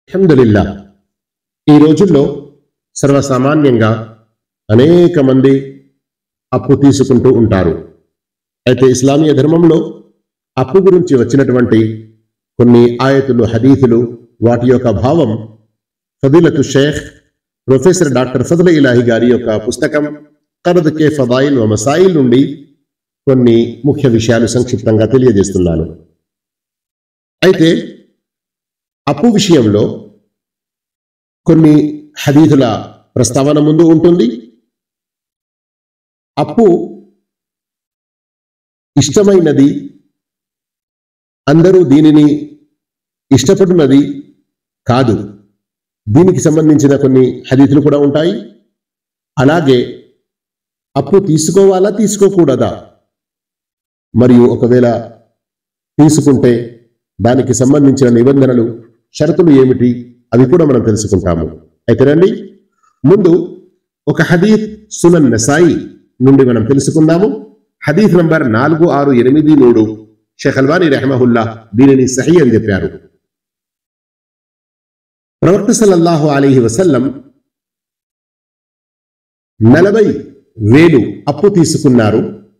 అల్హమ్దులిల్లా ఈ రోజుల్లో సర్వసామాన్యంగా అనేక మంది అప్పు తీసుకుంటూ ఉంటారు. అయితే ఇస్లామీయ ధర్మంలో అప్పు గురించి వచ్చినటువంటి కొన్ని ఆయతులు, హదీతులు, వాటి యొక్క భావం ఫదీలతు షేఖ్ ప్రొఫెసర్ డాక్టర్ ఫజ్ల్ ఇలాహి గారి యొక్క పుస్తకం కర్ద్ కే ఫదాయిల్ వ మసాయిల్ నుండి కొన్ని ముఖ్య విషయాలు సంక్షిప్తంగా తెలియజేస్తున్నాను. అయితే అప్పు విషయంలో కొన్ని హదీతుల ప్రస్తావన ముందు ఉంటుంది. అప్పు ఇష్టమైనది, అందరూ దీనిని ఇష్టపడినది కాదు. దీనికి సంబంధించిన కొన్ని హదీతులు కూడా ఉంటాయి. అలాగే అప్పు తీసుకోవాలా, తీసుకోకూడదా, మరియు ఒకవేళ తీసుకుంటే దానికి సంబంధించిన నిబంధనలు, షరతులు ఏమిటి, అవి కూడా మనం తెలుసుకుంటాము. అయితే రండి, ముందు ఒక హదీత్ సునన్ నసాయి నుండి మనం తెలుసుకుందాము. హదీత్ నంబర్ 4683 షేఖ్ అల్బానీ రహిమహుల్లా దీనిని సహీ అని చెప్పారు. ప్రవక్త సల్లల్లాహు అలైహి వసల్లం 40,000 అప్పు తీసుకున్నారు.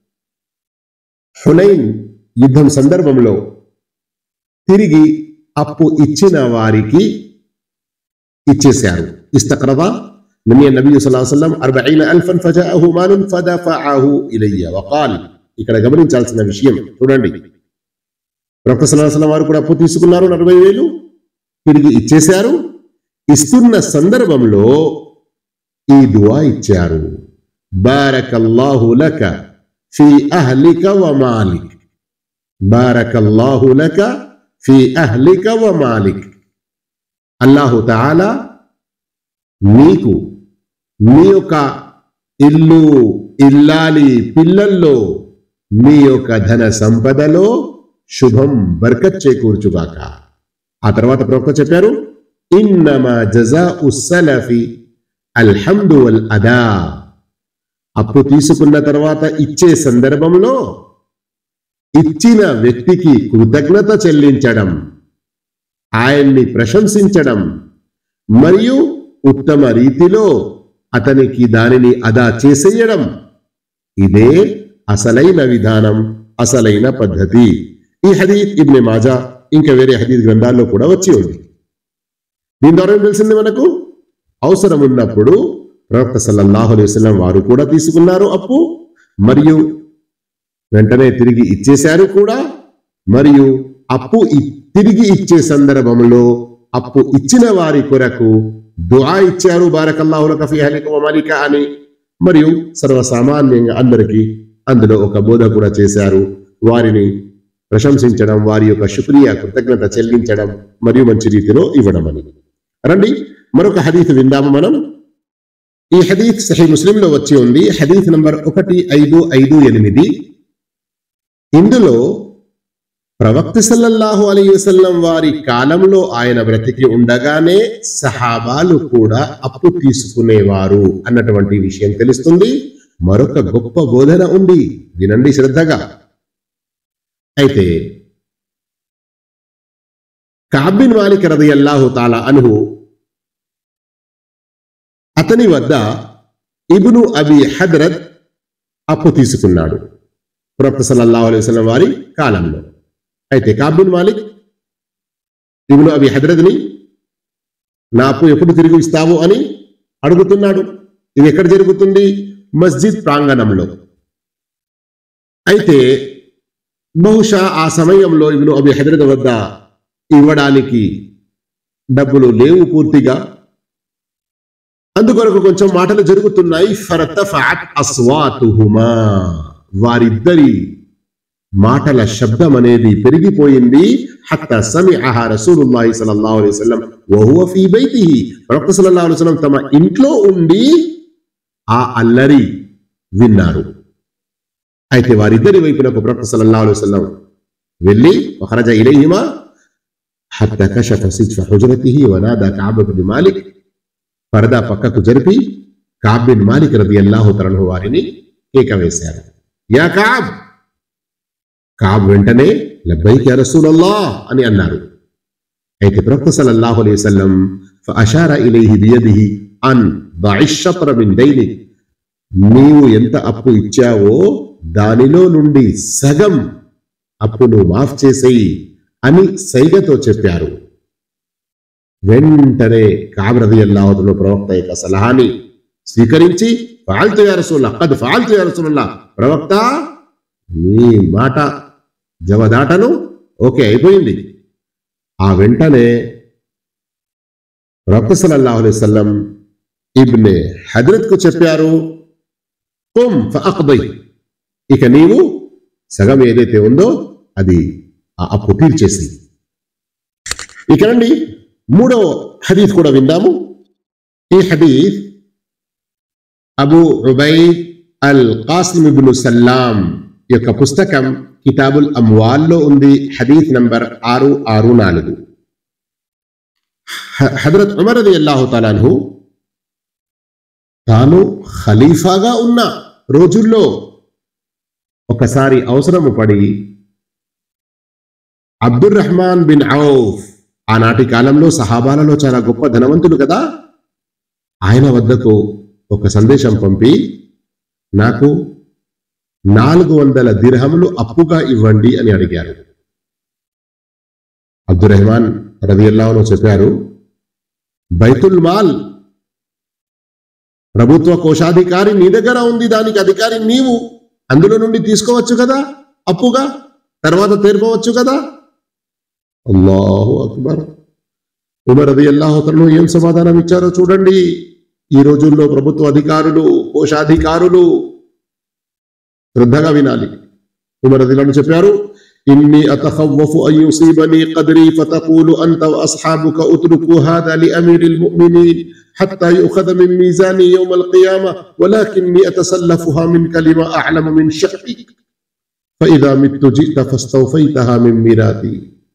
హునైన్ యుద్ధం సందర్భంలో తిరిగి అప్పు ఇచ్చిన వారికి ఇచ్చేశారు. ఇస్తక్రదా మిన్ నబీ సల్లల్లాహు అలైహి వసల్లం 40,000 ఫజాఅహు మాలున్ ఫదఫఅహు ఇలయ్య వఖాల్. ఇక్కడ గమనించాల్సిన విషయం చూడండి, ప్రవక్త సల్లల్లాహు అలైహి వసల్లం వారు కూడా అప్పు తీసుకున్నారు, 40,000 తిరిగి ఇచ్చేశారు. ఇస్తున్న సందర్భంలో ఈ దుఆ ఇచ్చారు, బారకల్లాహు లక ఫీ అహ్లిక వ మాలిక్, బారకల్లాహు లక ఫీ అహ్లిక వ మాలిక్. అల్లాహు తఆలా నీకు మీ యొక్క ఇల్లు, ఇల్లాలి, పిల్లల్లో, మీ యొక్క ధన సంపదలో శుభం, బర్కత్ చేకూర్చుగాక. ఆ తర్వాత ప్రవక్త చెప్పారు, ఇన్నమా జజాఉ సలఫి అల్హమ్దు వల్ అదా. అప్పు తీసుకున్న తర్వాత ఇచ్చే సందర్భంలో ఇచ్చిన వ్యక్తికి కృతజ్ఞత చెల్లించడం, ఆయన్ని ప్రశంసించడం, మరియు ఉత్తమ రీతిలో అతనికి దానిని అదా చేసేయడం, ఇదే అసలైన విధానం, అసలైన పద్ధతి. ఈ హదీత్ ఇబ్నే మాజా ఇంకా వేరే హదీత్ గ్రంథాల్లో కూడా వచ్చి ఉంది. దీని ద్వారా తెలిసింది మనకు, అవసరం ఉన్నప్పుడు ప్రవక్త సల్లల్లాహు అలైహి వసల్లం వారు కూడా తీసుకున్నారు అప్పు, మరియు వెంటనే తిరిగి ఇచ్చేశారు కూడా. మరియు అప్పు తిరిగి ఇచ్చే సందర్భంలో అప్పు ఇచ్చిన వారి కొరకు దుఆ ఇచ్చారు, బారకల్లాహు లక ఫీ అహ్లిక వ మాలిక అని. మరియు సర్వసామాన్యంగా అందరికీ అందులో ఒక బోధ కూడా చేశారు, వారిని ప్రశంసించడం, వారి యొక్క శుక్రియా, కృతజ్ఞత చెల్లించడం, మరియు మంచి రీతిలో ఇవ్వడం అని. రండి మరొక హదీత్ విందాము మనం. ఈ హదీత్ సహీ ముస్లింలో వచ్చి ఉంది, హదీత్ నంబర్ 1558. ఇందులో ప్రవక్త సల్లల్లాహు అలైహి వసల్లం వారి కాలంలో ఆయన బ్రతికి ఉండగానే సహాబాలు కూడా అప్పు తీసుకునేవారు అన్నటువంటి విషయం తెలుస్తుంది. మరొక గొప్ప బోధన ఉంది, వినండి శ్రద్ధగా. అయితే కఅబ్ బిన్ మాలిక్ రదియల్లాహు తాలా అన్హు, అతని వద్ద ఇబ్ను అబీ హద్రద్ అప్పు తీసుకున్నాడు ప్రవక్త సల్లల్లాహు అలైహి వసల్లం వారి కాలంలో. అయితే కఅబ్ బిన్ మాలిక్ ఇబ్ను అబీ హద్రద్ని నా అప్పు ఎప్పుడు తిరిగి ఇస్తావు అని అడుగుతున్నాడు. ఇది ఎక్కడ జరుగుతుంది? మస్జిద్ ప్రాంగణంలో. అయితే బహుశా ఆ సమయంలో ఇబ్ను అబీ హద్రద్ వద్ద ఇవ్వడానికి డబ్బులు లేవు పూర్తిగా. అందుకొరకు కొంచెం మాటలు జరుగుతున్నాయి. ఫర్తఫఅత్ అస్వాతుహుమా, వారిద్దరి మాటల శబ్దం అనేది పెరిగిపోయింది. హత్తా సమిఅహా రసూలుల్లాహి సల్లల్లాహు అలైహి వసల్లం వహువ ఫీ బైతిహి, ప్రవక్త సల్లల్లాహు అలైహి వసల్లం తమ ఇంట్లో ఉండి ఆ అల్లరి విన్నారు. అయితే వారిద్దరి వైపునకు ప్రవక్త సల్లల్లాహు అలైహి వసల్లం వెళ్ళి వఖరజ ఇలైహిమా హత్తా కషఫ సిజ్ఫ హుజ్రతిహి వనాదా కఅబ్ బిన్ మాలిక్, పరదా పక్కకు జరిపి కఅబ్ బిన్ మాలిక్ రదియల్లాహు తఆలా అన్హు వారిని కేక వేశారు, యా కఅబ్. కఅబ్ వెంటనే లబ్బైక్ యా రసూలల్లాహ్ అని అన్నారు. అయితే ప్రవక్త సల్లల్లాహు అలైహి వసల్లం ఫఅషార ఇలైహి బియదిహి అన్ దఇష్ షత్ర మిన్ దైని, నీవు ఎంత అప్పు ఇచ్చావో దానిలో నుండి సగం అప్పును మాఫ్ చేసేయి అని సైగతో చెప్పారు. వెంటనే కఅబ్ రదియల్లాహు అన్హు ప్రవక్త యొక్క సలహాని స్వీకరించి ఫఅల్తు యా రసూలల్లాహ్, ఖద్ ఫఅల్తు యా రసూలల్లాహ్, ప్రవక్త నీ మాట జవదాటను, ఓకే అయిపోయింది. ఆ వెంటనే ప్రవక్త సల్లల్లాహు అలైహి వసల్లం ఇబ్నే హద్రత్ కు చెప్పారు, కుమ్ ఫఅఖ్దీ, ఇక నీవు సగం ఏదైతే ఉందో అది ఆ అప్పు తీర్చేసి. ఇక రండి మూడో హదీస్ కూడా విందాము. ఈ హదీస్ అబూ ఉబైద్ అల్ కాసిం ఇబ్ను సల్లాం యొక్క పుస్తకం కితాబుల్ అమ్వాల్లో ఉంది. హదీస్ నంబర్ 664. హజరత్ ఉమర్ రదియల్లాహు తఆలా అన్హు తాను ఖలీఫాగా ఉన్న రోజుల్లో ఒకసారి అవసరము పడి అబ్దుర్ రహ్మాన్ బిన్ ఔఫ్, ఆనాటి కాలంలో సహాబాలలో చాలా గొప్ప ధనవంతుడు కదా, ఆయన వద్దకు ఒక సందేశం పంపి నాకు 400 దిర్హములు అప్పుగా ఇవ్వండి అని అడిగారు. అబ్దుర్ రెహమాన్ రదియల్లాహు అన్హు చెప్పారు, బైతుల్ మాల్, ప్రభుత్వ కోశాధికారి నీ దగ్గర ఉంది, దానికి అధికారి నీవు, అందులో నుండి తీసుకోవచ్చు కదా అప్పుగా, తర్వాత తీర్పవచ్చు కదా. అల్లాహు అక్బర్. ఉమర్ రదియల్లాహు అన్హు ఏం సమాధానం ఇచ్చారో చూడండి. ఈ రోజుల్లో ప్రభుత్వ అధికారులు, కోశాధికారులు శ్రద్ధగా వినాలి. ఉమర్ రదియల్లాహు అన్హు చెప్పారు, ఇన్ని అతఖవ్వఫు అన్ యుసీబని ఖద్రీ ఫతఖూలు అంత వఅస్హాబుక ఉత్రుకు హాదా లిఅమీరిల్ ముమినీన్ హత్తా యుఖద మిన్ మీజాని యౌమల్ ఖియామah వలకిన్ని అతసల్లఫుహా మిన్క లిమా అఅలము మిన్ షఖ్సిక్ ఫఇదా మిత్తు జి'త ఫస్తౌఫైతహా మిన్ మీరాతి.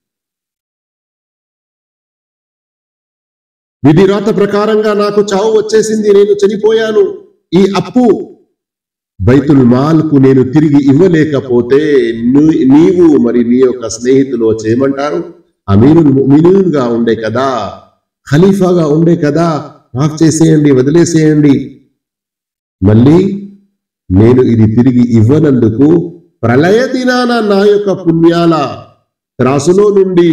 విధి రాత ప్రకారంగా నాకు చావు వచ్చేసింది, నేను చనిపోయాను. ఈ అప్పు బైతుల్ మాల్ కు నేను తిరిగి ఇవ్వలేకపోతే నీవు మరి నీ యొక్క స్నేహితులు చేయమంటారు, అమీరుల్ ముమినీన్ గా ఉండే కదా, ఖలీఫాగా ఉండే కదా, మాఫ్ చేసేయండి, వదిలేసేయండి. మళ్ళీ నేను ఇది తిరిగి ఇవ్వనందుకు ప్రళయ దినాన నా యొక్క పుణ్యాల త్రాసులో నుండి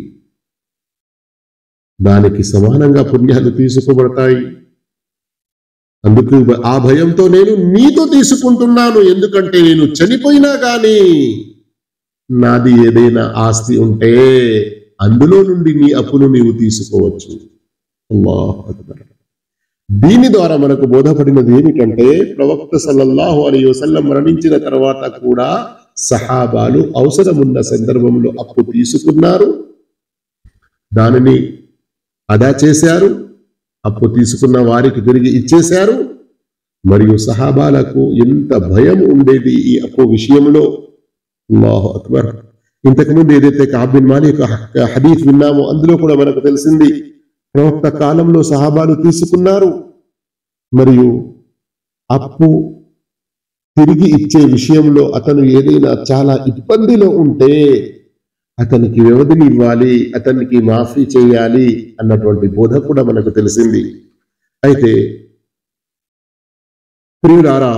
దానికి సమానంగా పుణ్యాలు తీసుకోబడతాయి. అందుకు ఆ భయంతో నేను నీతో తీసుకుంటున్నాను, ఎందుకంటే నేను చనిపోయినా కానీ నాది ఏదైనా ఆస్తి ఉంటే అందులో నుండి నీ అప్పును నీవు తీసుకోవచ్చు. అల్లాహు అక్బర్. దీని ద్వారా మనకు బోధపడినది ఏమిటంటే ప్రవక్త సల్లల్లాహు అలైహి వసల్లం మరణించిన తర్వాత కూడా సహాబాలు అవసరమున్న సందర్భంలో అప్పు తీసుకున్నారు, దానిని అదా చేశారు, అప్పు తీసుకున్న వారికి తిరిగి ఇచ్చేశారు. మరియు సహాబాలకు ఎంత భయం ఉండేది ఈ అప్పు విషయంలో. అల్లాహు అక్బర్. ఇంతకుముందు ఏదైతే కఅబ్ బిన్ మాలిక్ హదీస్ విన్నామో అందులో కూడా మనకు తెలిసింది, ప్రవక్త కాలంలో సహాబాలు తీసుకున్నారు. మరియు అప్పు తిరిగి ఇచ్చే విషయంలో అతను ఏదైనా చాలా ఇబ్బందిలో ఉంటే అతనికి వ్యవధిని ఇవ్వాలి, అతనికి మాఫీ చేయాలి అన్నటువంటి బోధ కూడా మనకు తెలిసింది. అయితే ప్రియులారా,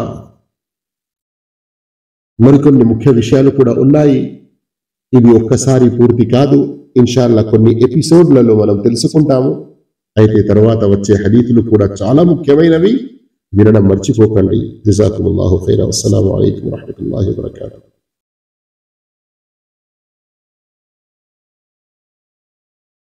మరికొన్ని ముఖ్య విషయాలు కూడా ఉన్నాయి. ఇవి ఒక్కసారి పూర్తి కాదు, ఇన్షాల్లా కొన్ని ఎపిసోడ్లలో మనం తెలుసుకుంటాము. అయితే తర్వాత వచ్చే హదీతులు కూడా చాలా ముఖ్యమైనవి, వినడం మర్చిపోకండి. జజాకుముల్లాహు ఖైరన్. అస్సలాము అలైకుం వరహ్మతుల్లాహి వబరకాతుహు.